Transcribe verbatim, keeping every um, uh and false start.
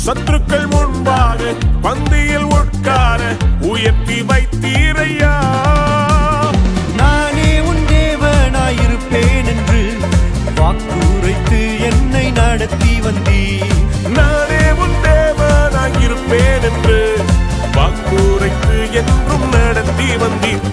சத்துருக்கள் முன்பாக பந்தியில் உட்கார உயர்த்தி வைத்தீரையா. நானே உன் தேவனாயிருப்பேன் என்று வாக்குரைத்து என்னை நடத்தி வந்தீர். நானே உன் தேவனாயிருப்பேன் என்று வாக்குரைத்து என்றும் நடத்தி வந்தீர்.